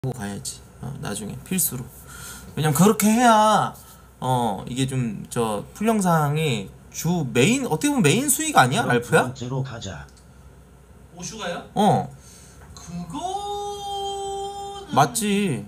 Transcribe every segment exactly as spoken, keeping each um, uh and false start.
하고 가야지. 어, 나중에 필수로. 왜냐면 그렇게 해야 어 이게 좀 저 풀영상이 주 메인, 어떻게 보면 메인 수익 아니야? 그럼 두 랄프야? 번째로 가자. 오슈가요? 어 그거는 맞지.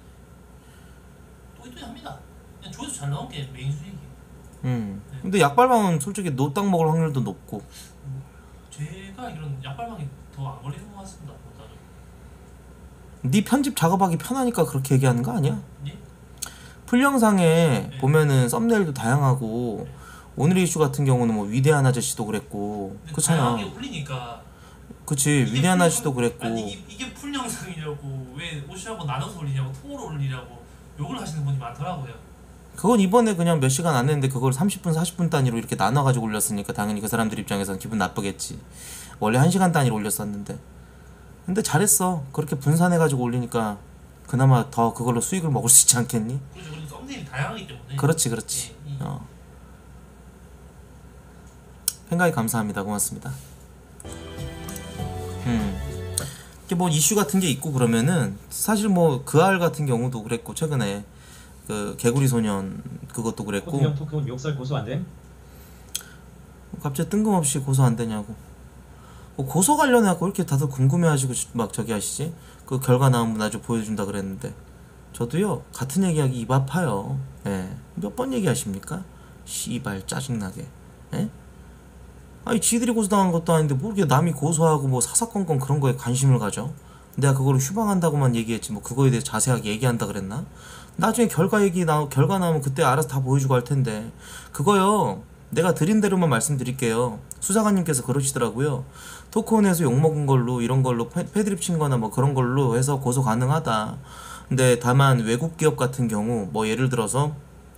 또이또이합니다. 그냥 조회수 잘 나온 게 메인 수익이에요. 음 네. 근데 약발방은 솔직히 노딱 먹을 확률도 높고. 제가 이런 약발방이 더 안 걸리는 것 같습니다. 보다는. 네 편집 작업하기 편하니까 그렇게 얘기하는 거 아니야? 예? 풀영상에 네. 보면은 썸네일도 다양하고, 네. 오늘의 이슈 같은 경우는 뭐 위대한 아저씨도 그랬고 근데 그렇잖아. 다양하게 올리니까. 그치, 이게 위대한 풀- 아저씨도 그랬고. 아니 이게, 이게 풀 영상이냐고, 왜 오슈하고 나눠서 올리냐고, 통으로 올리냐고 욕을 하시는 분이 많더라고요. 그건 이번에 그냥 몇 시간 안 했는데 그걸 삼십 분 사십 분 단위로 이렇게 나눠가지고 올렸으니까 당연히 그 사람들 입장에서는 기분 나쁘겠지. 원래 한 시간 단위로 올렸었는데. 근데 잘했어. 그렇게 분산해가지고 올리니까 그나마 더 그걸로 수익을 먹을 수 있지 않겠니? 그렇죠. 그리고 썸네일이 다양하기 때문에. 그렇지 그렇지. 예, 이- 어. 생각이 감사합니다. 고맙습니다. 음. 이게 뭐 이슈 같은 게 있고 그러면은 사실 뭐 그 알 같은 경우도 그랬고, 최근에 그 개구리 소년 그것도 그랬고. 토크형 토크온 욕설 고소 안 됨? 갑자기 뜬금없이 고소 안 되냐고. 뭐 고소 관련해갖고 이렇게 다들 궁금해하시고 막 저기 하시지? 그 결과 나오면 나중에 보여준다 그랬는데, 저도요 같은 얘기하기 입 아파요. 예. 몇 번 얘기하십니까? 씨발 짜증나게. 예? 아니 지들이 고소당한 것도 아닌데 뭐 이렇게 남이 고소하고 뭐 사사건건 그런 거에 관심을 가져? 내가 그거를 휴방한다고만 얘기했지 뭐 그거에 대해 자세하게 얘기한다 그랬나? 나중에 결과 얘기 나 결과 나오면 그때 알아서 다 보여주고 할 텐데. 그거요, 내가 드린 대로만 말씀드릴게요. 수사관님께서 그러시더라고요. 토크온에서 욕먹은 걸로 이런 걸로 패, 패드립 친 거나 뭐 그런 걸로 해서 고소 가능하다. 근데 다만 외국 기업 같은 경우 뭐 예를 들어서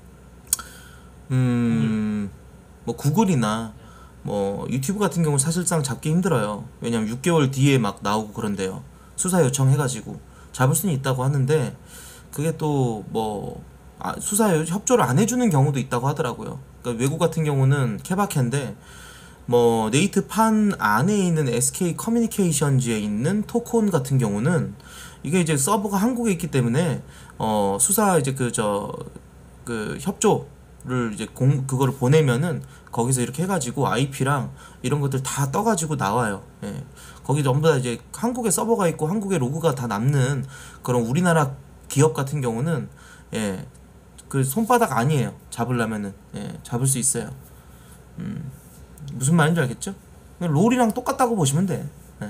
음 뭐 구글이나 뭐 유튜브 같은 경우 사실상 잡기 힘들어요. 왜냐면 육 개월 뒤에 막 나오고 그런데요. 수사 요청해가지고 잡을 수는 있다고 하는데, 그게 또 뭐 아, 수사 협조를 안 해주는 경우도 있다고 하더라고요. 그러니까 외국 같은 경우는 케바케인데, 뭐 네이트판 안에 있는 에스케이 커뮤니케이션즈에 있는 토크온 같은 경우는 이게 이제 서버가 한국에 있기 때문에 어 수사 이제 그 저 그 협조를 이제 공 그거를 보내면은 거기서 이렇게 해가지고 아이피랑 이런 것들 다 떠가지고 나와요. 예. 거기 전부 다 이제 한국에 서버가 있고 한국에 로그가 다 남는 그런 우리나라 기업 같은 경우는, 예, 그 손바닥 아니에요. 잡으려면은. 예, 잡을 수 있어요. 음, 무슨 말인지 알겠죠? 롤이랑 똑같다고 보시면 돼. 예.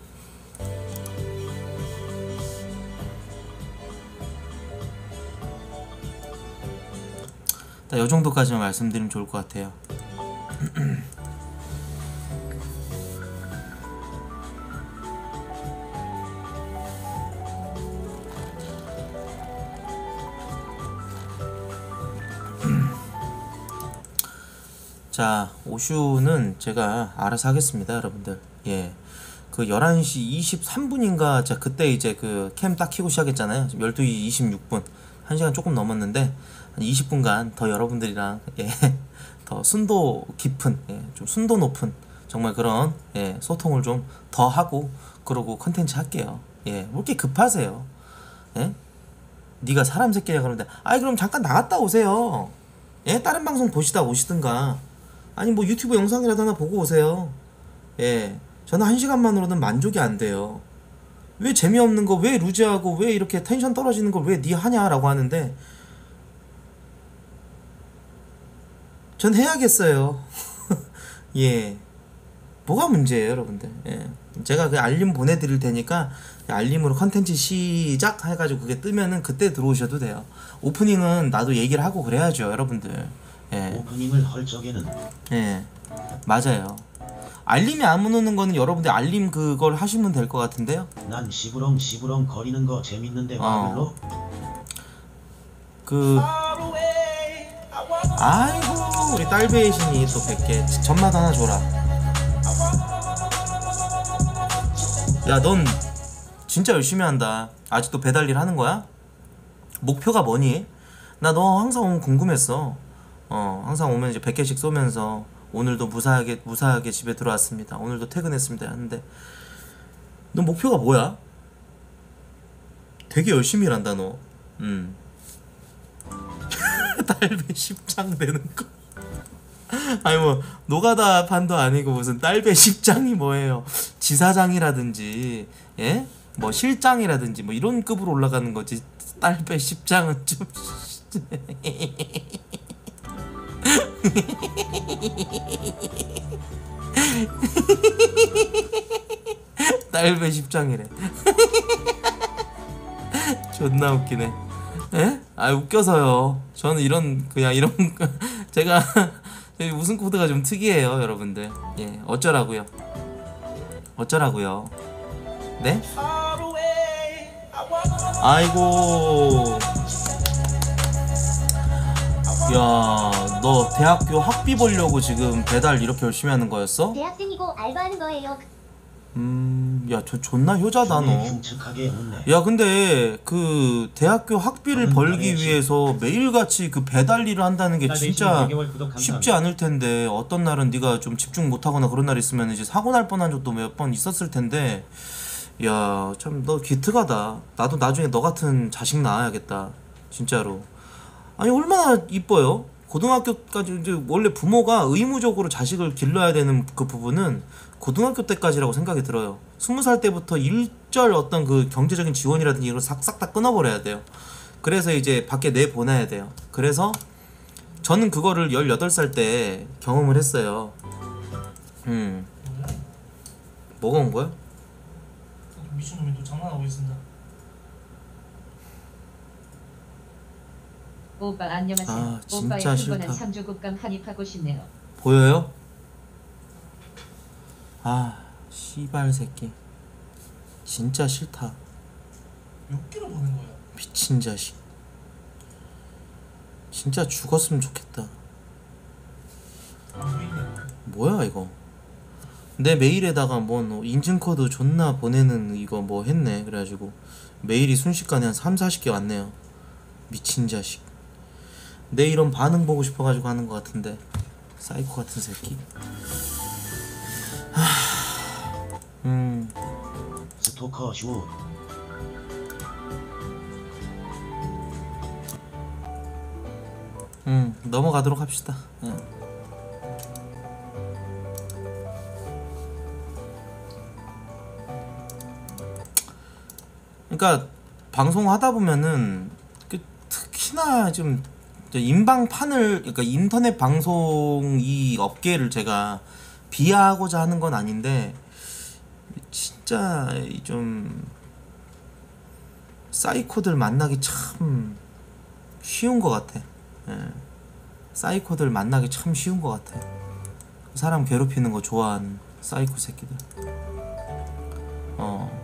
이 정도까지만 말씀드리면 좋을 것 같아요. 자, 오슈는 제가 알아서 하겠습니다, 여러분들. 예. 그 열한 시 이십삼 분인가, 자, 그때 이제 그 캠 딱 켜고 시작했잖아요. 지금 열두 시 이십육 분. 한 시간 조금 넘었는데, 한 이십 분간 더 여러분들이랑, 예, 더 순도 깊은, 예, 좀 순도 높은, 정말 그런, 예, 소통을 좀 더 하고, 그러고 컨텐츠 할게요. 예, 뭐 이렇게 급하세요? 예? 네가 사람 새끼야 그러는데, 아이, 그럼 잠깐 나갔다 오세요. 예? 다른 방송 보시다 오시든가. 아니 뭐 유튜브 영상이라도 하나 보고 오세요. 예, 저는 한 시간만으로는 만족이 안 돼요. 왜 재미없는 거, 왜 루즈하고, 왜 이렇게 텐션 떨어지는 걸 왜 니 하냐라고 하는데, 전 해야겠어요. 예, 뭐가 문제예요 여러분들. 예, 제가 그 알림 보내드릴 테니까 알림으로 컨텐츠 시작 해가지고 그게 뜨면은 그때 들어오셔도 돼요. 오프닝은 나도 얘기를 하고 그래야죠 여러분들. 예. 오프닝을 할 적에는 예, 맞아요. 알림이 안 오는 거는 여러분들 알림 그걸 하시면 될 것 같은데요. 난 시부렁 시부렁 거리는 거 재밌는데 어. 와글로 그 아이고 우리 딸배의 신이 또 백 개 전맛 하나 줘라. 야, 넌 진짜 열심히 한다. 아직도 배달일 하는 거야? 목표가 뭐니? 나 너 항상 오면 궁금했어. 어, 항상 오면 이제 백 개씩 쏘면서 오늘도 무사하게 무사하게 집에 들어왔습니다. 오늘도 퇴근했습니다. 하는데 너 목표가 뭐야? 되게 열심히 일한다 너. 음. 딸배 십 장 되는 거. 아니 뭐 노가다 판도 아니고 무슨 딸배 십 장이 뭐예요? 지사장이라든지 예? 뭐 실장이라든지 뭐 이런 급으로 올라가는 거지. 딸배 십 장은 좀 딸배 십 장이래. 존나 웃기네. 예? 아 웃겨서요. 저는 이런 그냥 이런 제가 웃음 코드가 좀 특이해요, 여러분들. 예, 어쩌라고요? 어쩌라고요? 네? 아이고. 야, 너 대학교 학비 벌려고 지금 배달 이렇게 열심히 하는 거였어? 대학생이고 알바하는 거예요. 음, 야, 저 존나 효자다 너. 흉측하게 웃네. 야, 근데 그 대학교 학비를 저는 벌기 말해야지. 위해서 매일같이 그 배달 일을 한다는 게 진짜 쉽지 않을 텐데, 어떤 날은 네가 좀 집중 못하거나 그런 날 있으면 이제 사고 날 뻔한 적도 몇 번 있었을 텐데, 야, 참 너 기특하다. 나도 나중에 너 같은 자식 낳아야겠다. 진짜로. 아니 얼마나 이뻐요. 고등학교까지 이제 원래 부모가 의무적으로 자식을 길러야 되는 그 부분은 고등학교 때까지라고 생각이 들어요. 스무 살 때부터 일절 어떤 그 경제적인 지원이라든지 이걸 싹싹 다 끊어버려야 돼요. 그래서 이제 밖에 내보내야 돼요. 그래서 저는 그거를 열여덟 살 때 경험을 했어요. 음. 뭐가 온 거야? 미친놈이 또 장난하고 있습니다. 오빠 안녕하세요. 아, 진짜 오빠의 피곤한 싫다. 삼 주 국감 한입하고 싶네요. 보여요? 아, 씨발 새끼. 진짜 싫다. 몇 개를 보는 거야? 미친 자식. 진짜 죽었으면 좋겠다. 안 보이네. 뭐야 이거. 내 메일에다가 뭐 인증코드 존나 보내는 이거 뭐 했네. 그래가지고 메일이 순식간에 한 삼, 사십 개 왔네요. 미친 자식. 내 이런 반응 보고 싶어가지고 하는 것 같은데. 사이코 같은 새끼. 하... 음... 스토커 슈. 음 넘어가도록 합시다. 예. 그러니까 방송하다 보면은 그 특히나 좀 인방판을, 그러니까 인터넷 방송 이 업계를 제가 비하하고자 하는 건 아닌데 진짜 좀 사이코들 만나기 참 쉬운 것 같아. 예. 사이코들 만나기 참 쉬운 것 같아. 사람 괴롭히는 거 좋아하는 사이코 새끼들. 어.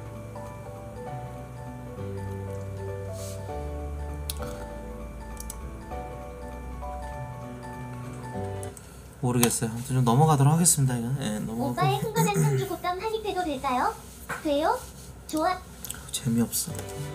모르겠어요. 아무튼 좀 넘어가도록 하겠습니다. 이거. 예, 넘어가고. 오빠의 흥건한 삼주 국감 한입해도 될까요? 돼요? 좋아. 재미없어.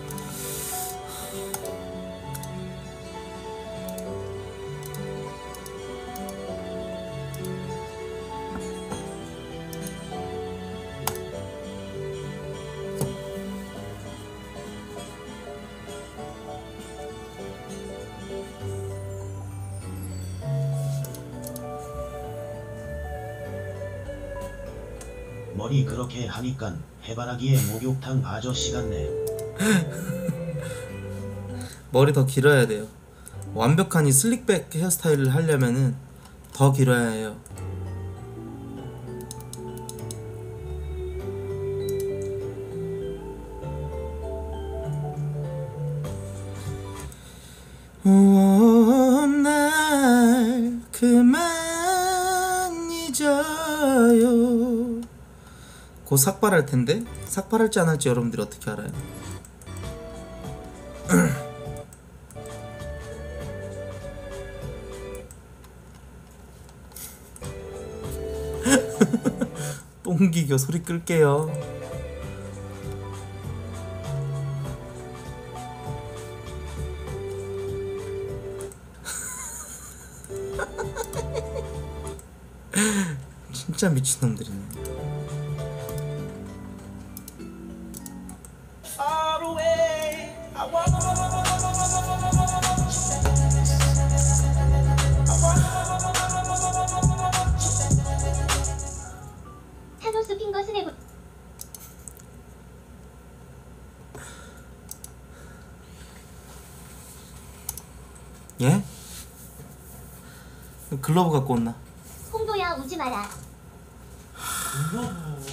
머리 그렇게 하니깐 해바라기에 목욕탕 아저씨 같네. 머리 더 길어야 돼요. 완벽한 이 슬릭백 헤어스타일을 하려면은 더 길어야 해요. 오, 날 그만 잊어요. 곧 삭발할 텐데 삭발할지 안 할지 여러분들이 어떻게 알아요? 똥기교 소리 끌게요. 진짜 미친놈들이네. Far away, 예? 글러브 갖고 온나? 홍도야 우지 마라. 글러브.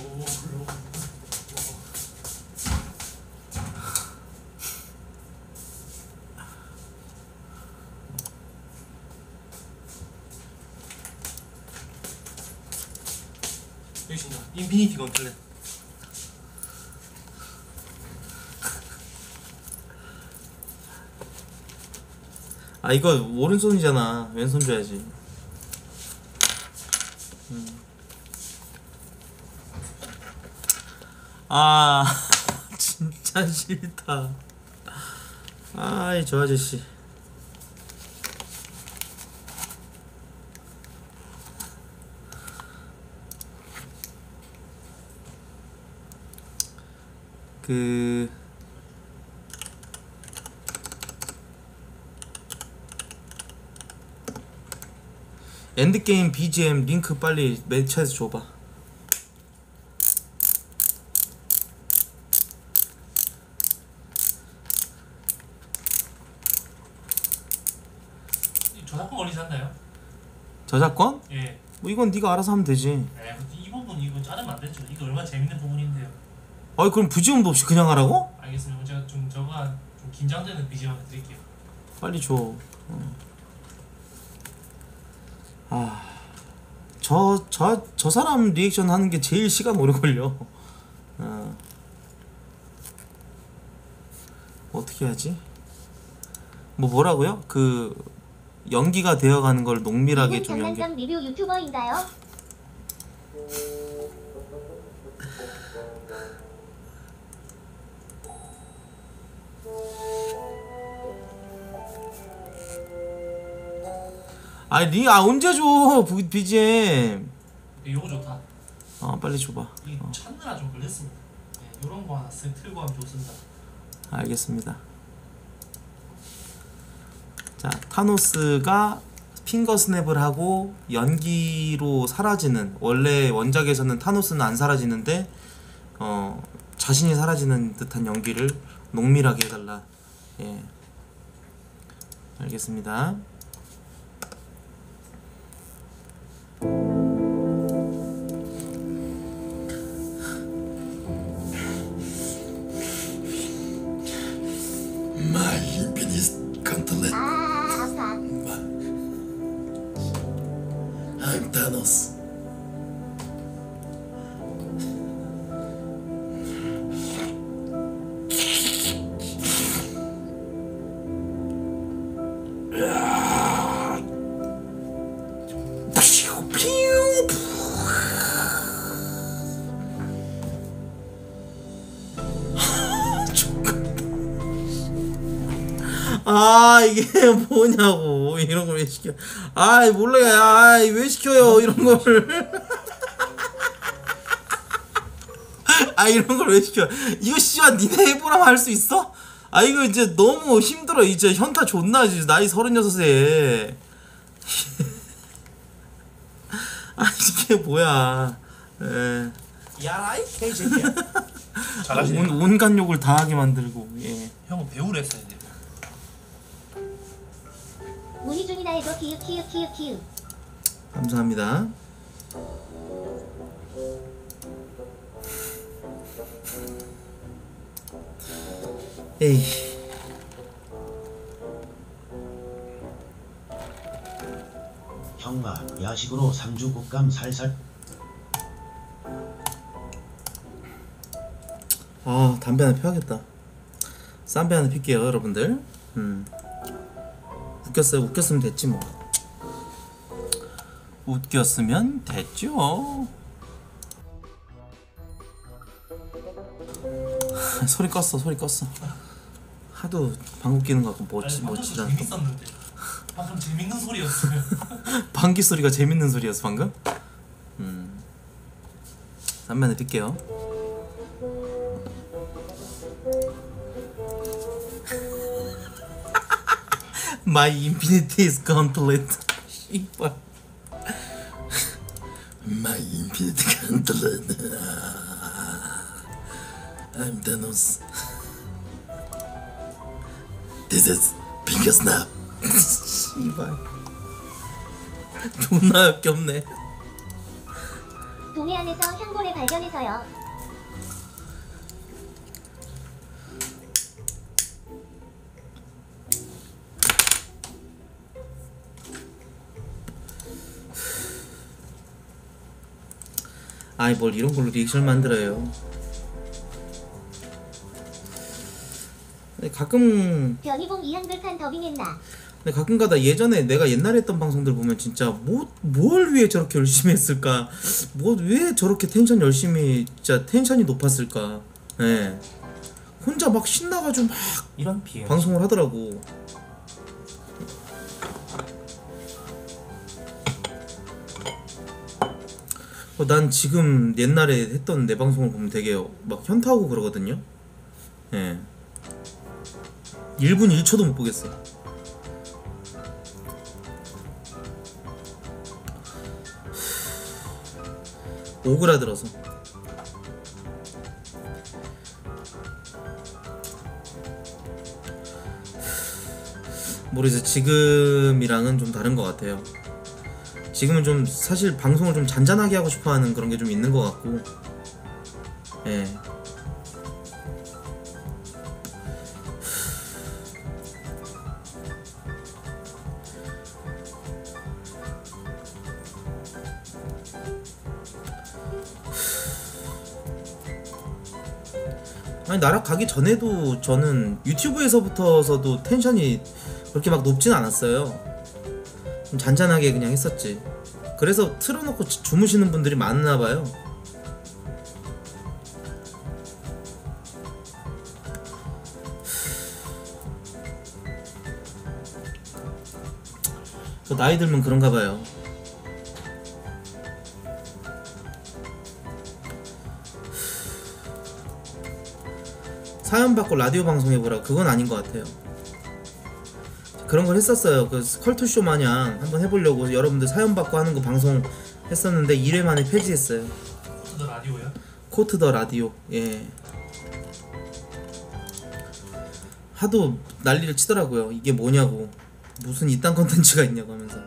여기 있습니다. 인피니티 건틀렛. 아 이거 오른손이잖아. 왼손 줘야지. 음. 아 진짜 싫다. 아이 저 아저씨. 그 엔드게임 비지엠 링크 빨리 매체에서 줘봐. 이 저작권 걸리지 않나요? 저작권? 예. 뭐 이건 네가 알아서 하면 되지. 에, 이 부분 이거 자르면 안 되죠. 이거 얼마나 재밌는 부분인데요. 아니 그럼 부지음도 없이 그냥 하라고? 알겠습니다. 제가 좀 저가 좀 긴장되는 비지엠 한번 드릴게요. 빨리 줘. 어. 아, 저, 저, 저 사람 리액션 하는 게 제일 시간 오래 걸려. 어. 어떻게 하지? 뭐 뭐라고요? 그 연기가 되어가는 걸 농밀하게 이분 좀 연기. 장난감 리뷰 유튜버인가요? 아니 니 아 언제 줘 비지엠. 요거 좋다. 어 빨리 줘봐. 이 어, 찾느라 좀 걸렸습니다. 예, 요런 거 하나 쓱 틀고 하면 좋습니다. 알겠습니다. 자 타노스가 핑거 스냅을 하고 연기로 사라지는, 원래 원작에서는 타노스는 안 사라지는데 어 자신이 사라지는 듯한 연기를 농밀하게 해달라. 예 알겠습니다. My infinite gauntlet. 아 아파. I'm Thanos. 아 이게 뭐냐고, 이런 걸 왜 시켜. 아 몰라요. 아왜 시켜요 이런 걸. 아 이런 걸 왜 시켜. 이거 씨발 니네 해보라면 할 수 있어? 아 이거 이제 너무 힘들어. 이제 현타 존나 지 나이 서른여섯에. 아 이게 뭐야. 에. 야라 이 개새끼야. 잘하시네. 온, 온갖 욕을 다 하게 만들고. 예. 형은 배우를 했어야 돼. 문희준이나 해도 키읔 키읔 키읔 키읔. 감사합니다. 에이. 형아 야식으로 상주 국감 살살. 아 담배 하나 피워야겠다. 쌈배 하나 필게요 여러분들. 음. 웃겼어요. 웃겼으면 됐지 뭐. 웃겼으면 됐죠. 소리 껐어. 소리 껐어. 하도 방귀 뀌는 거 같고 멋지 방금 멋지다. 재밌었는데. 방금 재밌는 소리였어요. 방귀 소리가 재밌는 소리였어 방금. 음. 쌈배 하나 필게요. My infinity is gauntlet. 씨발. My infinite gauntlet. I'm Thanos. This is finger snap. 씨발. 존나 역겹네. 동해안에서 향고래 발견해서요. 아이 뭘 이런 걸로 리액션 만들어요. 근데 가끔 변희봉 이한글판 더빙했나? 근데 가끔가다 예전에 내가 옛날에 했던 방송들 보면 진짜 뭐 뭘 위해 저렇게 열심히 했을까? 뭐 왜 저렇게 텐션 열심히 진짜 텐션이 높았을까? 예. 혼자 막 신나가지고 막 이런 피해. 방송을 하더라고. 어, 난 지금 옛날에 했던 내 방송을 보면 되게 막 현타오고 그러거든요. 예. 일 분 일 초도 못 보겠어. 오그라들어서. 모르겠어. 지금이랑은 좀 다른 것 같아요. 지금은 좀 사실 방송을 좀 잔잔하게 하고 싶어하는 그런 게 좀 있는 것 같고, 예. 아니 나락 가기 전에도 저는 유튜브에서부터서도 텐션이 그렇게 막 높진 않았어요. 좀 잔잔하게 그냥 했었지. 그래서 틀어놓고 주- 주무시는 분들이 많나봐요. 나이 들면 그런가봐요. 사연 받고 라디오 방송 해보라. 그건 아닌 것 같아요. 그런 걸 했었어요. 그 컬투쇼 마냥 한번 해보려고 여러분들 사연 받고 하는 거 방송 했었는데 일 회 만에 폐지했어요. 너 라디오야? 코트 더 라디오. 예. 하도 난리를 치더라고요. 이게 뭐냐고. 무슨 이딴 컨텐츠가 있냐고 하면서.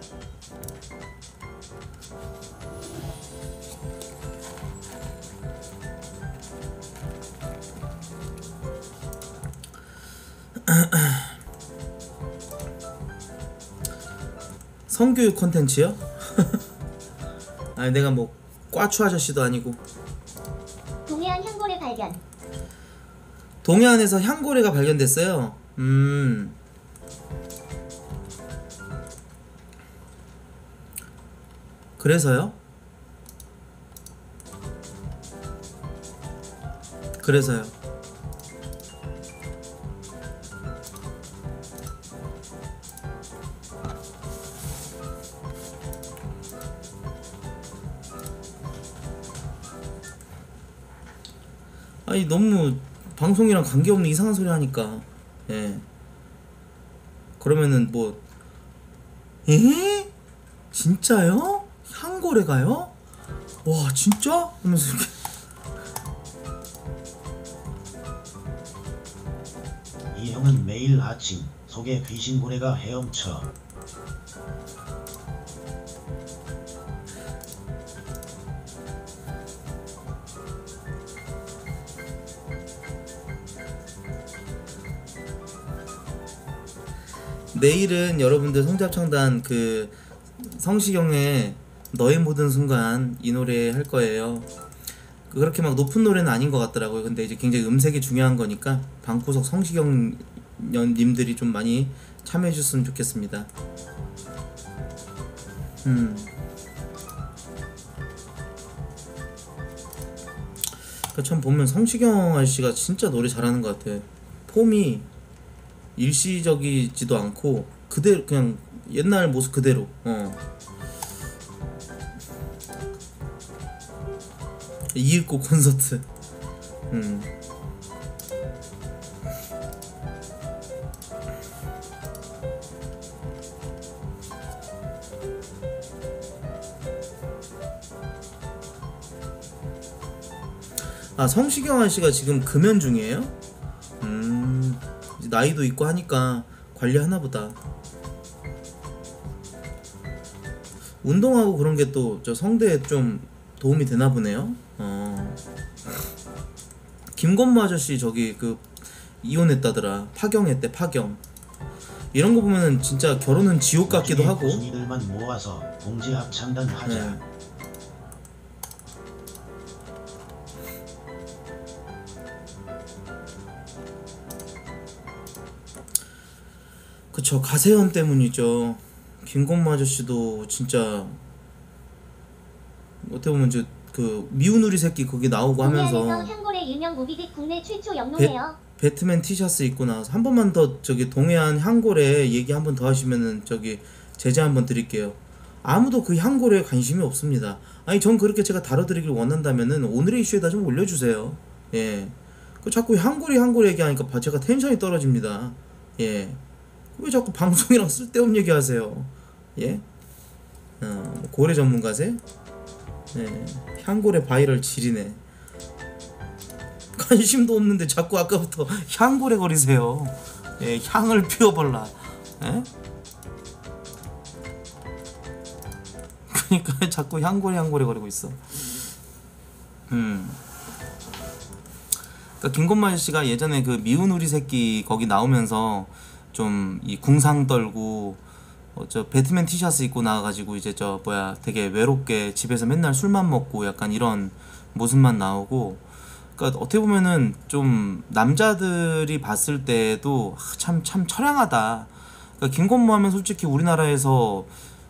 성교육 콘텐츠요? 아니 내가 뭐 꽈추 아저씨도 아니고. 동해안 향고래 발견. 동해안에서 향고래가 발견됐어요. 음. 그래서요? 그래서요. 아니 너무 방송이랑 관계없는 이상한 소리 하니까. 예. 그러면은 뭐 에? 진짜요? 향고래가요? 와 진짜? 하면서 이렇게. 이 형은 매일 아침 속에 귀신고래가 헤엄쳐. 내일은 여러분들 성잡창단 그 성시경의 너의 모든 순간 이 노래 할 거예요. 그렇게 막 높은 노래는 아닌 것 같더라고요. 근데 이제 굉장히 음색이 중요한 거니까 방구석 성시경 님들이 좀 많이 참여해 주셨으면 좋겠습니다. 음. 그러니까 참 보면 성시경 아저씨가 진짜 노래 잘하는 것 같아. 폼이 일시적이지도 않고 그대로 그냥 옛날 모습 그대로. 어. 이윽고 콘서트. 음. 아 성시경 아저씨가 지금 금연 중이에요? 음. 이제 나이도 있고 하니까 관리하나 보다. 운동하고 그런 게 또 저 성대에 좀 도움이 되나 보네요. 어. 김건모 아저씨 저기 그 이혼했다더라. 파경했대. 파경. 이런 거 보면은 진짜 결혼은 지옥 같기도 하고. 고순이들만 모아서 봉제 합창단 하자. 네. 그쵸, 가세현 때문이죠. 김건모 아저씨도 진짜 어떻게 보면 이제 그 미운 우리 새끼 거기 나오고 하면서 동해안에서 향고래 일명 모비딕 국내 최초 영농해요. 배트맨 티셔츠 입고 나와서 한 번만 더 저기 동해안 향고래 얘기 한 번 더 하시면은 저기 제재 한 번 드릴게요. 아무도 그 향고래에 관심이 없습니다. 아니 전 그렇게 제가 다뤄드리길 원한다면은 오늘의 이슈에다 좀 올려주세요. 예. 그 자꾸 향고래 향고래 얘기하니까 바- 제가 텐션이 떨어집니다. 예. 왜 자꾸 방송이랑 쓸데없는 얘기 하세요? 예? 어, 뭐 고래 전문가세요? 예. 향고래 바이럴 질이네. 관심도 없는데 자꾸 아까부터 향고래 거리세요. 예, 향을 피워볼라. 예? 그러니까 자꾸 향고래 향고래 거리고 있어. 음. 그러니까 김건모 아저씨가 예전에 그 미운 우리 새끼 거기 나오면서 좀 이 궁상 떨고 어, 저 배트맨 티셔츠 입고 나와가지고 이제 저 뭐야 되게 외롭게 집에서 맨날 술만 먹고 약간 이런 모습만 나오고. 그러니까 어떻게 보면은 좀 남자들이 봤을 때도 참 참 처량하다. 그러니까 김건모 하면 솔직히 우리나라에서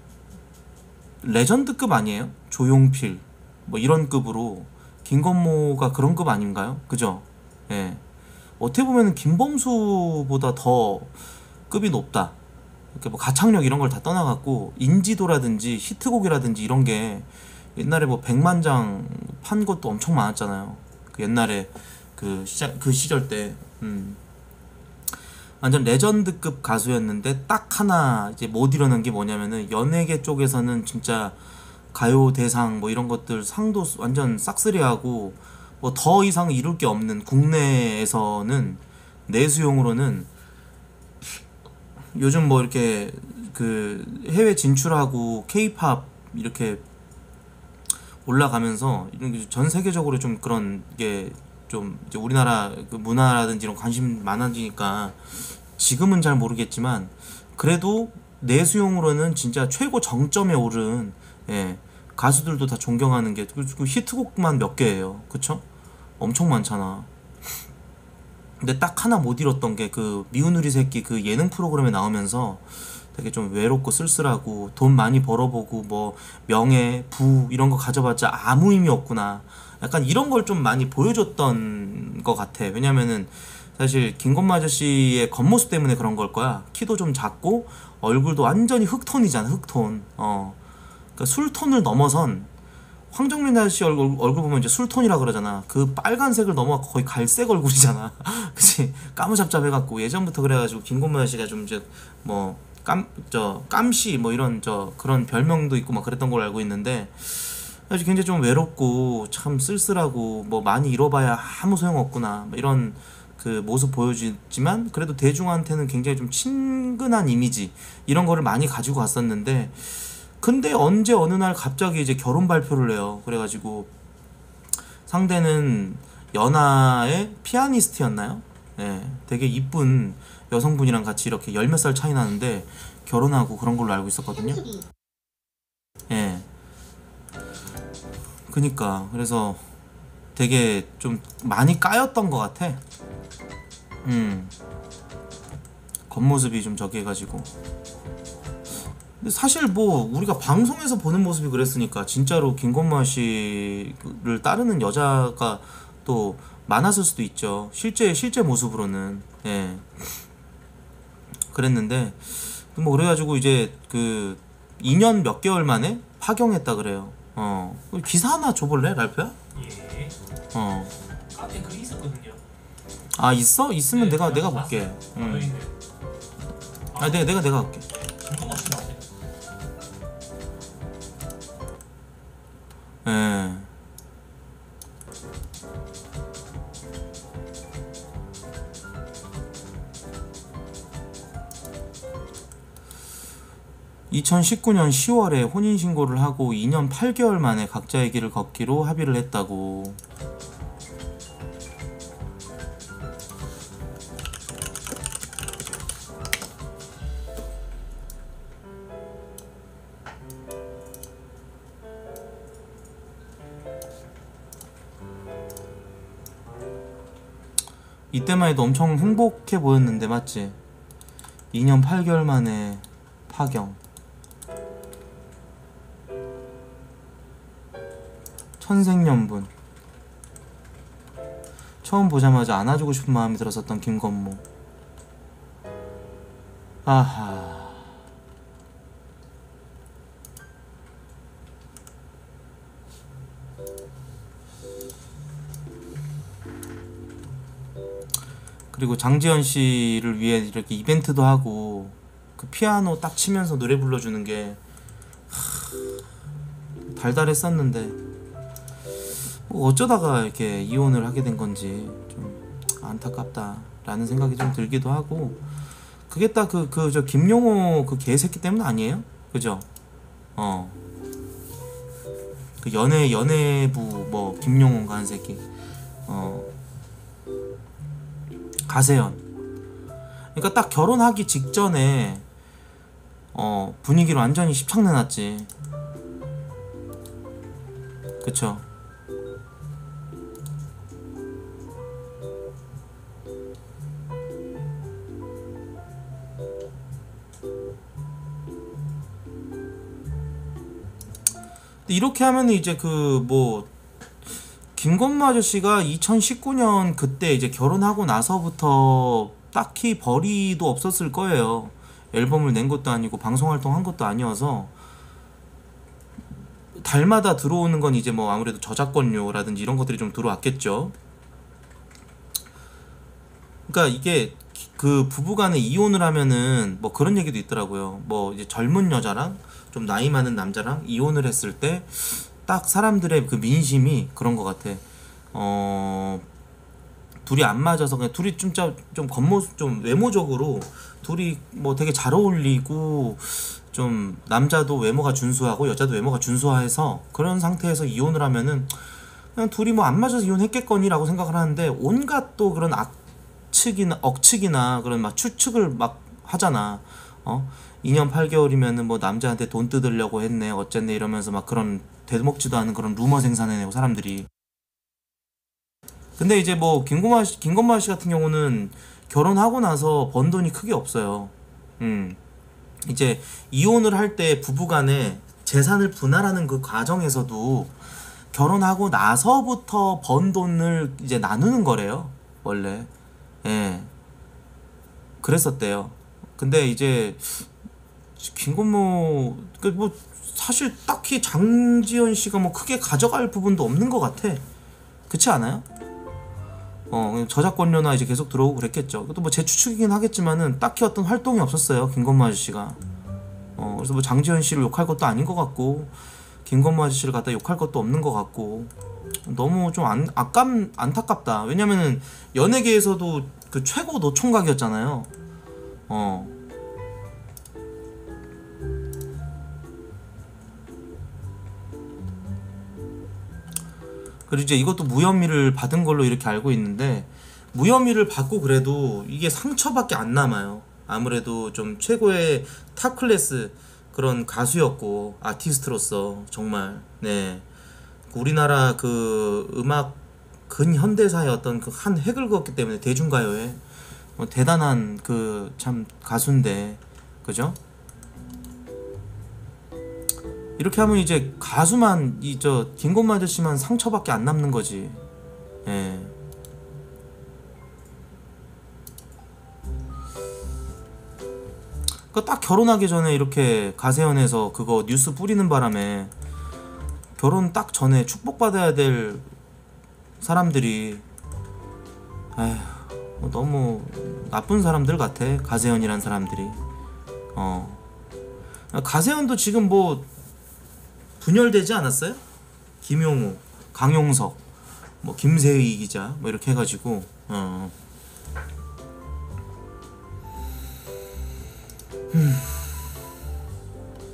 레전드급 아니에요? 조용필 뭐 이런 급으로 김건모가 그런 급 아닌가요? 그죠? 예. 어떻게 보면은 김범수보다 더 급이 높다. 이렇게 뭐 가창력 이런 걸 다 떠나갖고 인지도라든지 히트곡이라든지 이런 게 옛날에 뭐 백만 장 판 것도 엄청 많았잖아요. 그 옛날에 그 시작 그 시절 때 음. 완전 레전드급 가수였는데 딱 하나 이제 못 이뤄낸 게 뭐냐면은 연예계 쪽에서는 진짜 가요 대상 뭐 이런 것들 상도 완전 싹쓸이하고 뭐 더 이상 이룰 게 없는 국내에서는 내수용으로는 요즘 뭐 이렇게 그 해외 진출하고 케이팝 이렇게 올라가면서 이런 게 전 세계적으로 좀 그런 게 좀 이제 우리나라 그 문화라든지 이런 관심 많아지니까 지금은 잘 모르겠지만 그래도 내수용으로는 진짜 최고 정점에 오른 예, 가수들도 다 존경하는 게 그 히트곡만 몇 개예요. 그쵸? 엄청 많잖아. 근데 딱 하나 못 이뤘던 게 그 미운 우리 새끼 그 예능 프로그램에 나오면서 되게 좀 외롭고 쓸쓸하고 돈 많이 벌어보고 뭐 명예, 부 이런 거 가져봤자 아무 의미 없구나. 약간 이런 걸 좀 많이 보여줬던 것 같아. 왜냐면은 사실 김건모 아저씨의 겉모습 때문에 그런 걸 거야. 키도 좀 작고 얼굴도 완전히 흑톤이잖아. 흑톤. 어. 그러니까 술톤을 넘어선 황정민 아저씨 얼굴, 얼굴 보면 이제 술톤이라 그러잖아. 그 빨간색을 넘어가 거의 갈색 얼굴이잖아. 그치? 까무잡잡해갖고 예전부터 그래가지고 김건모 아저씨가 좀 이제 뭐 깜, 저 깜씨 뭐 이런 저 그런 별명도 있고 막 그랬던 걸로 알고 있는데 사실 굉장히 좀 외롭고 참 쓸쓸하고 뭐 많이 잃어봐야 아무 소용없구나 뭐 이런 그 모습 보여주지만 그래도 대중한테는 굉장히 좀 친근한 이미지 이런 거를 많이 가지고 갔었는데 근데 언제 어느 날 갑자기 이제 결혼 발표를 해요. 그래가지고 상대는 연하의 피아니스트였나요? 예, 되게 이쁜 여성분이랑 같이 이렇게 열 몇 살 차이 나는데 결혼하고 그런 걸로 알고 있었거든요. 예. 그니까 그래서 되게 좀 많이 까였던 것 같아. 음. 겉모습이 좀 저기 해가지고. 근데 사실 뭐 우리가 방송에서 보는 모습이 그랬으니까 진짜로 김건모 씨를 따르는 여자가 또 많았을 수도 있죠. 실제 실제 모습으로는. 예. 그랬는데 뭐 그래가지고 이제 그 이 년 몇 개월 만에 파경했다 그래요. 어. 기사 하나 줘볼래, 랄프야? 예. 어. 카페 글이 있었거든요. 아 있어? 있으면 네, 내가 내가 봤어요. 볼게. 아, 음. 여기 있네. 아 내가 내가 내가 볼게. 김건모 씨 나오네. 예. 이천십구 년 시월에 혼인신고를 하고 이 년 팔 개월 만에 각자의 길을 걷기로 합의를 했다고. 이때만 해도 엄청 행복해 보였는데 맞지? 이 년 팔 개월 만에 파경. 천생연분. 처음 보자마자 안아주고 싶은 마음이 들었었던 김건모. 아하. 그리고 장지현 씨를 위해 이렇게 이벤트도 하고 그 피아노 딱 치면서 노래 불러주는 게 하... 달달했었는데 뭐 어쩌다가 이렇게 이혼을 하게 된 건지 좀 안타깝다라는 생각이 좀 들기도 하고. 그게 딱 그 그 저 김용호 그 개새끼 때문 아니에요? 그죠? 어. 그 연애 연애부 뭐 김용호인가 한 새끼. 어. 가세연. 그러니까 딱 결혼하기 직전에 어 분위기를 완전히 십창내놨지. 그쵸? 이렇게 하면 이제 그 뭐 김건모 아저씨가 이천십구 년 그때 이제 결혼하고 나서부터 딱히 벌이도 없었을 거예요. 앨범을 낸 것도 아니고 방송 활동한 것도 아니어서 달마다 들어오는 건 이제 뭐 아무래도 저작권료라든지 이런 것들이 좀 들어왔겠죠. 그러니까 이게 그 부부간에 이혼을 하면은 뭐 그런 얘기도 있더라고요. 뭐 이제 젊은 여자랑 좀 나이 많은 남자랑 이혼을 했을 때 딱 사람들의 그 민심이 그런 것 같아. 어 둘이 안 맞아서 그냥 둘이 좀 좀 겉모습 좀 외모적으로 둘이 뭐 되게 잘 어울리고 좀 남자도 외모가 준수하고 여자도 외모가 준수해서 그런 상태에서 이혼을 하면은 그냥 둘이 뭐 안 맞아서 이혼했겠거니라고 생각을 하는데 온갖 또 그런 악측이나 억측이나 그런 막 추측을 막 하잖아. 어? 이 년 팔 개월이면은 뭐 남자한테 돈 뜯으려고 했네 어쨌네 이러면서 막 그런 되먹지도 않은 그런 루머 생산해내고 사람들이. 근데 이제 뭐 김건모 씨, 김건모 씨 같은 경우는 결혼하고 나서 번 돈이 크게 없어요. 음. 이제 이혼을 할 때 부부간에 재산을 분할하는 그 과정에서도 결혼하고 나서부터 번 돈을 이제 나누는 거래요. 원래. 예. 그랬었대요. 근데 이제 김건모 그 뭐 사실 딱히 장지현 씨가 뭐 크게 가져갈 부분도 없는 것 같아. 그렇지 않아요? 어 저작권료나 이제 계속 들어오고 그랬겠죠. 그것도 뭐 제 추측이긴 하겠지만은 딱히 어떤 활동이 없었어요 김건모 아저씨가. 어 그래서 뭐 장지현 씨를 욕할 것도 아닌 것 같고 김건모 아저씨를 갖다 욕할 것도 없는 것 같고 너무 좀 안, 아깝 안타깝다. 왜냐면은 연예계에서도 그 최고 노총각이었잖아요. 어. 그리고 이제 이것도 무혐의를 받은 걸로 이렇게 알고 있는데 무혐의를 받고 그래도 이게 상처밖에 안 남아요. 아무래도 좀 최고의 탑 클래스 그런 가수였고 아티스트로서 정말 네 우리나라 그 음악 근현대사의 어떤 그 한 획을 그었기 때문에 대중가요에 뭐 대단한 그 참 가수인데 그죠? 이렇게 하면 이제 가수만 이 저 김건모 아저씨만 상처밖에 안 남는 거지. 예. 그러니까 딱 결혼하기 전에 이렇게 가세연에서 그거 뉴스 뿌리는 바람에 결혼 딱 전에 축복받아야 될 사람들이 에휴 너무 나쁜 사람들 같아. 가세연이란 사람들이. 어. 가세연도 지금 뭐 분열되지 않았어요? 김용호, 강용석, 뭐 김세희 기자 뭐 이렇게 해가지고 어. 음.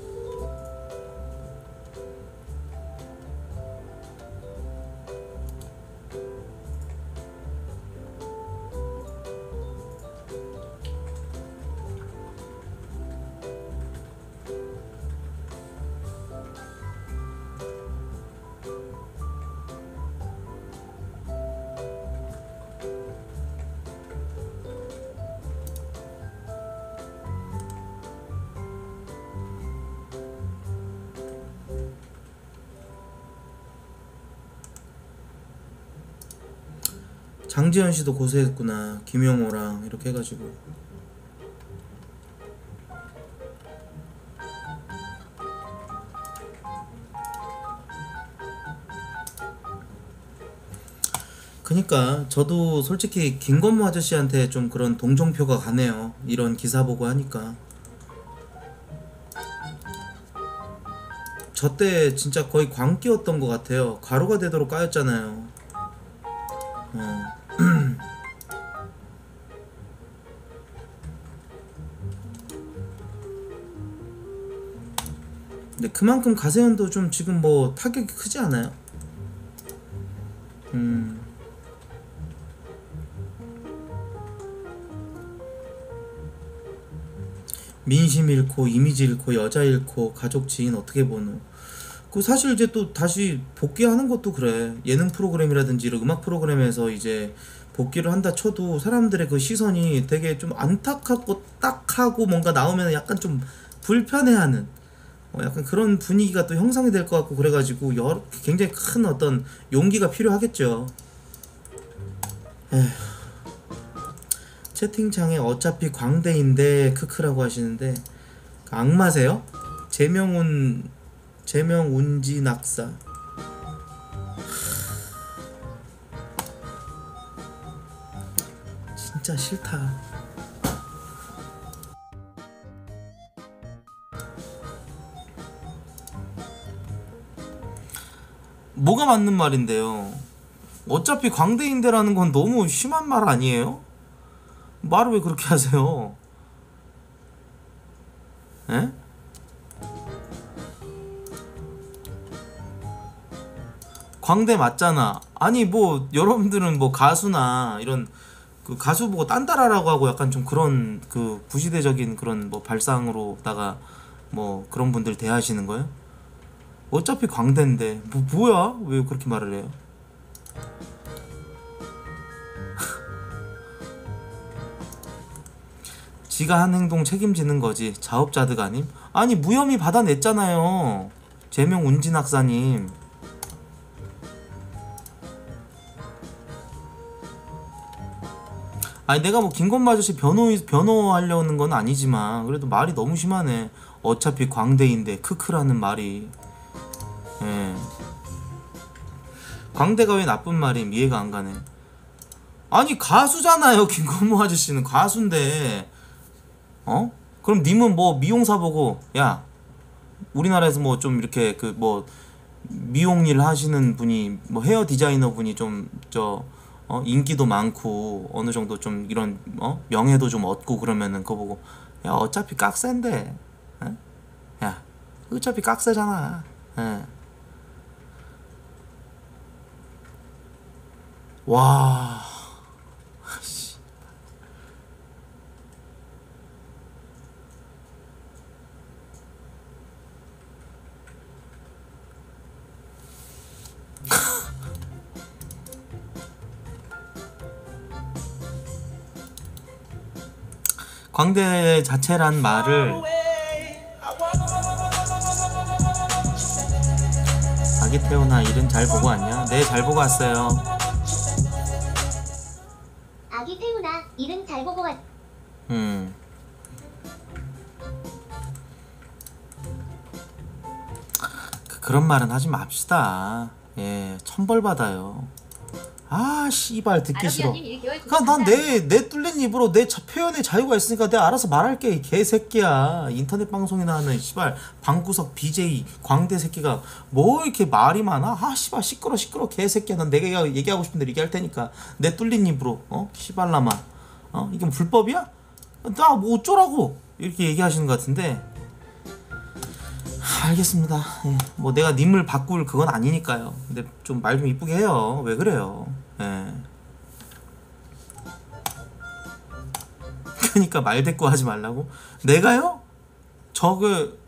장지현 씨도 고생했구나. 김용호랑 이렇게 해가지고. 그니까 저도 솔직히 김건모 아저씨한테 좀 그런 동정표가 가네요. 이런 기사 보고 하니까. 저 때 진짜 거의 광기였던 것 같아요. 가루가 되도록 까였잖아요. 어. 근데 그만큼 가세현도 좀 지금 뭐 타격이 크지 않아요? 음. 민심 잃고 이미지 잃고 여자 잃고 가족 지인 어떻게 보노. 그 사실 이제 또 다시 복귀하는 것도 그래. 예능 프로그램이라든지 이런 음악 프로그램에서 이제 복귀를 한다 쳐도 사람들의 그 시선이 되게 좀 안타깝고 딱하고 뭔가 나오면 약간 좀 불편해하는 어 약간 그런 분위기가 또 형성이 될 것 같고 그래가지고 여러, 굉장히 큰 어떤 용기가 필요하겠죠. 에휴. 채팅창에 어차피 광대인데 크크라고 하시는데 악마세요? 제명운 제명운지 낙사. 진짜 싫다. 뭐가 맞는 말인데요? 어차피 광대인데라는 건 너무 심한 말 아니에요? 말을 왜 그렇게 하세요? 에? 광대 맞잖아. 아니 뭐 여러분들은 뭐 가수나 이런 그 가수 보고 딴따라라고 하고 약간 좀 그런 그 구시대적인 그런 뭐 발상으로다가 뭐 그런 분들 대하시는 거예요? 어차피 광대인데 뭐 뭐야? 왜 그렇게 말을 해요? 지가 한 행동 책임지는 거지. 자업자득 아님? 아니 무혐의 받아냈잖아요. 제명 운진 학사님. 아니 내가 뭐 김건모 아저씨 변호 변호하려는 건 아니지만 그래도 말이 너무 심하네. 어차피 광대인데 크크라는 말이. 예. 광대가 왜 나쁜 말임? 이해가 안 가네. 아니 가수잖아요. 김건모 아저씨는 가수인데. 어? 그럼 님은 뭐 미용사 보고 야 우리나라에서 뭐 좀 이렇게 그 뭐 미용일 하시는 분이 뭐 헤어 디자이너 분이 좀 저 어 인기도 많고 어느 정도 좀 이런 어 명예도 좀 얻고 그러면은 그거 보고 야 어차피 깍센데 에? 야 어차피 깍세잖아. 에. 와 광대 자체란 말을 아기 태우나 일은 잘 보고 왔냐? 네, 잘 보고 왔어요. 아기 태우나 일은 잘 보고 왔. 음. 그, 그런 말은 하지 맙시다. 예, 천벌 받아요. 아 씨발 듣기 싫어. 그니까 난 내 내 뚫린 입으로 내 자, 표현의 자유가 있으니까 내가 알아서 말할게. 이 개새끼야. 인터넷 방송이나 하는 씨발 방구석 비제이 광대 새끼가 뭐 이렇게 말이 많아? 아 씨발 시끄러 시끄러 개새끼야. 난 내가 얘기하고 싶은 대로 얘기할 테니까 내 뚫린 입으로 어 씨발라마 어 이게 뭐 불법이야? 나 뭐 어쩌라고 이렇게 얘기하시는 것 같은데. 알겠습니다. 예. 뭐 내가 님을 바꿀 그건 아니니까요. 근데 좀 말 좀 이쁘게 해요. 왜 그래요? 예. 그러니까 말 대꾸 하지 말라고? 내가요? 저그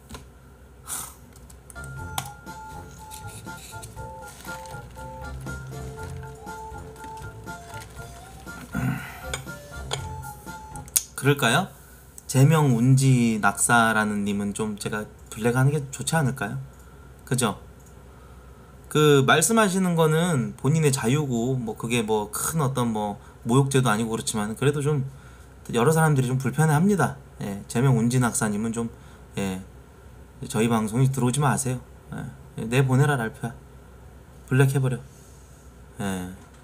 그럴까요? 제명 운지 낙사라는 님은 좀 제가 블랙하는 게 좋지 않을까요? 그죠? 그 말씀하시는 거는 본인의 자유고 뭐 그게 뭐 큰 어떤 뭐 모욕죄도 아니고 그렇지만 그래도 좀 여러 사람들이 좀 불편해합니다. 예, 제명 운진 학사님은 좀 예, 저희 방송에 들어오지 마세요. 예, 내 보내라 랄프야. 블랙 해버려. 예.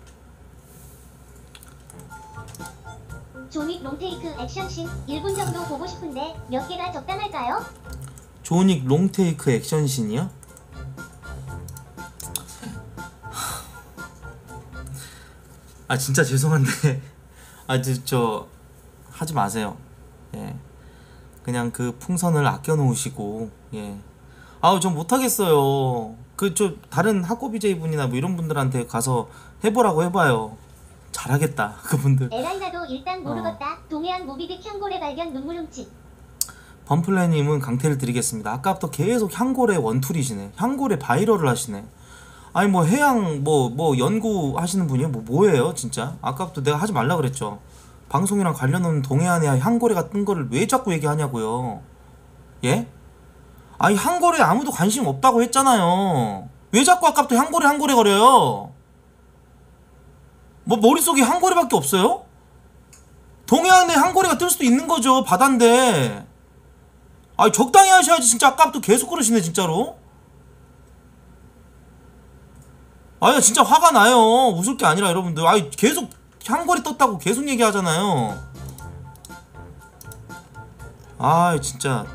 조닉 롱테이크 액션씬 일 분 정도 보고 싶은데 몇 개가 적당할까요? 조닉 롱테이크 액션씬이요? 아 진짜 죄송한데 아저 저 하지 마세요. 예. 그냥 그 풍선을 아껴 놓으시고 예. 아우 전 못하겠어요. 그 저 다른 학고 비제이 분이나 뭐 이런 분들한테 가서 해보라고 해봐요. 잘하겠다 그분들. 에라이나도 일단 어. 모르겠다. 동해안 모비딕 향고래 발견 눈물 훔치. 범플레님은 강퇴를 드리겠습니다. 아까부터 계속 향고래 원툴이시네. 향고래 바이럴을 하시네. 아니 뭐 해양 뭐 뭐 연구하시는 분이요? 뭐 뭐예요 진짜? 아까부터 내가 하지 말라 그랬죠. 방송이랑 관련 없는 동해안에 향고래가 뜬 거를 왜 자꾸 얘기하냐고요. 예? 아니 향고래 아무도 관심 없다고 했잖아요. 왜 자꾸 아까부터 향고래 향고래 거려요? 뭐 머릿속에 향고래밖에 없어요? 동해안에 향고래가 뜰 수도 있는 거죠. 바다인데. 아니 적당히 하셔야지. 진짜 아까부터 계속 그러시네 진짜로. 아니 진짜 화가 나요. 웃을 게 아니라 여러분들. 아니 계속 향고래 떴다고 계속 얘기하잖아요. 아 진짜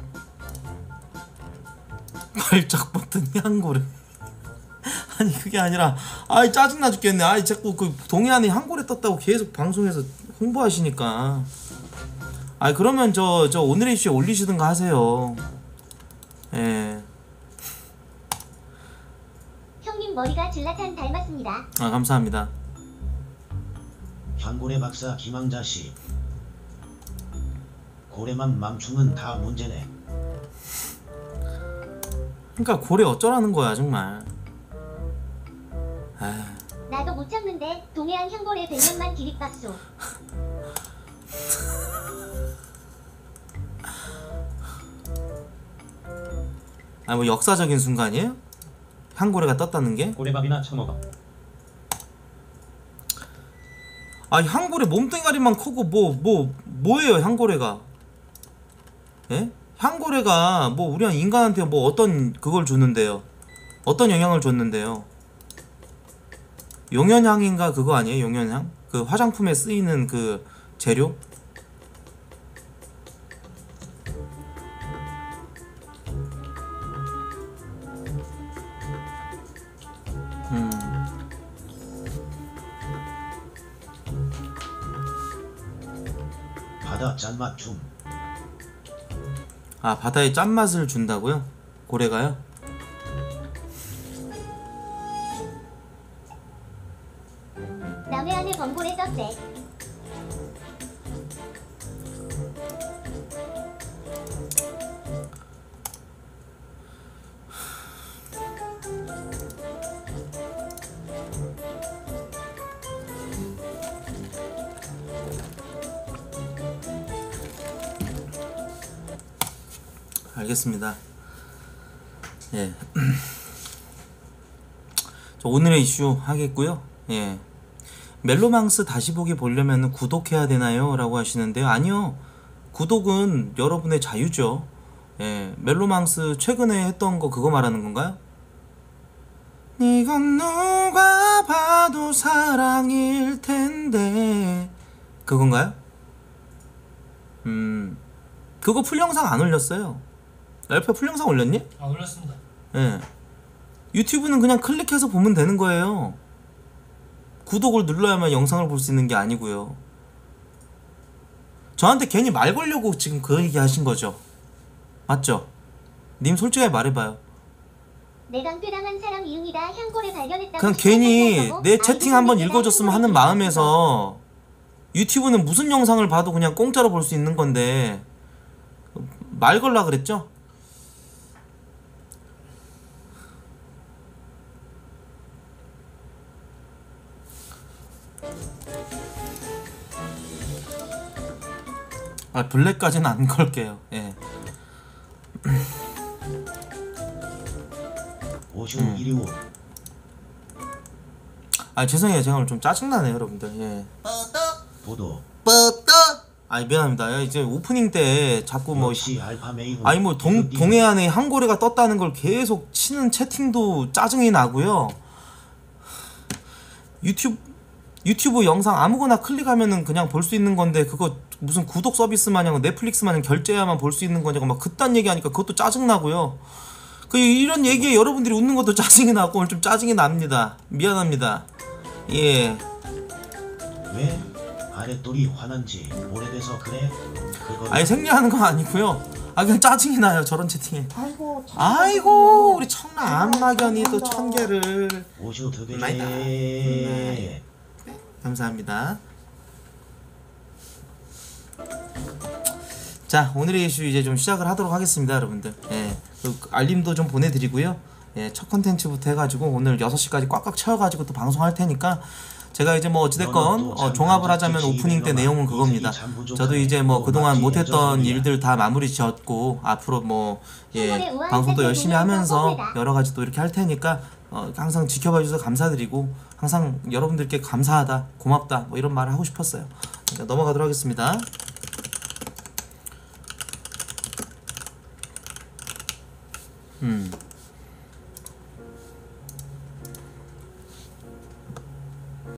발작 버튼 향고래. 아니 그게 아니라 아이 짜증나 죽겠네. 아이 자꾸 그 동해안에 향고래 떴다고 계속 방송에서 홍보하시니까. 아이 그러면 저 저 오늘의 이슈에 올리시든가 하세요. 예. 형님 머리가 질라탄 닮았습니다. 아 감사합니다. 향고래 박사 김항자씨. 고래만 맘충은 다 문제네. 그러니까 고래 어쩌라는 거야 정말. 아. 나도 못 참는데 동해안 향고래 백 년만 기립박수. 아 뭐 역사적인 순간이에요? 향고래가 떴다는 게? 고래밥이나 처먹어. 아 향고래 몸뚱아리만 크고 뭐 뭐 뭐, 예요 향고래가? 예? 향고래가 뭐 우리 인간한테 뭐 어떤 그걸 주는데요? 어떤 영향을 줬는데요? 용연향인가 그거 아니에요? 용연향? 그 화장품에 쓰이는 그 재료? 음. 바다 짠맛 춤. 아 바다에 짠맛을 준다고요? 고래가요? 남해안에 범고래 떴대. 알겠습니다. 예. 저 오늘의 이슈 하겠고요. 예. 멜로망스 다시 보기 보려면 구독해야 되나요? 라고 하시는데요. 아니요. 구독은 여러분의 자유죠. 예. 멜로망스 최근에 했던 거 그거 말하는 건가요? 이건 누가 봐도 사랑일 텐데 그건가요? 음. 그거 풀영상 안 올렸어요. 랄프야 풀영상 올렸니? 안 올렸습니다. 예. 유튜브는 그냥 클릭해서 보면 되는 거예요. 구독을 눌러야만 영상을 볼 수 있는 게 아니고요. 저한테 괜히 말 걸려고 지금 그 얘기 하신 거죠? 맞죠? 님 솔직하게 말해봐요. 내가 쾌당한 사람 이응이다. 향고래 발견했다고. 그냥 괜히 내 채팅 한번 읽어줬으면 하는 마음에서 유튜브는 무슨 영상을 봐도 그냥 공짜로 볼 수 있는 건데 말 걸라 그랬죠? 아 블랙까지는 안 걸게요. 예. 오슈 음. 이리오. 아 죄송해요. 제가 오늘 좀 짜증나네요, 여러분들. 예. 보도 아니 미안합니다. 야, 이제 오프닝 때 자꾸 뭐 역시 알파 메일은 아니 뭐 동, 디귿 동해안에 한고래가 떴다는 걸 계속 치는 채팅도 짜증이 나고요. 유튜브 유튜브 영상 아무거나 클릭하면은 그냥 볼 수 있는 건데 그거 무슨 구독 서비스 마냥 넷플릭스 마냥 결제해야만 볼 수 있는 거냐고 막 그딴 얘기하니까 그것도 짜증 나고요. 그 이런 얘기에 여러분들이 웃는 것도 짜증이 나고 오늘 좀 짜증이 납니다. 미안합니다. 예. 왜 아랫돌이 화난지 오래돼서 그래? 그거 아니 생략하는 건 아니고요. 아 그냥 짜증이 나요 저런 채팅에. 아이고 우리 청라 안마견이 또 천 개를. 오셔도 마이다. 되게 감사합니다. 자 오늘의 이슈 이제 좀 시작을 하도록 하겠습니다, 여러분들. 예, 그 알림도 좀 보내드리고요. 예, 첫 컨텐츠부터 해가지고 오늘 여섯 시까지 꽉꽉 채워가지고 또 방송할 테니까 제가 이제 뭐 어찌됐건 어, 종합을 하자면 오프닝 때 내용은 그겁니다. 저도 이제 뭐 그동안 못했던 일들 다 마무리 지었고 앞으로 뭐 예, 방송도 열심히 하면서 여러 가지 또 이렇게 할 테니까 어, 항상 지켜봐 주셔서 감사드리고 항상 여러분들께 감사하다 고맙다 뭐 이런 말을 하고 싶었어요. 그러니까 넘어가도록 하겠습니다. 음.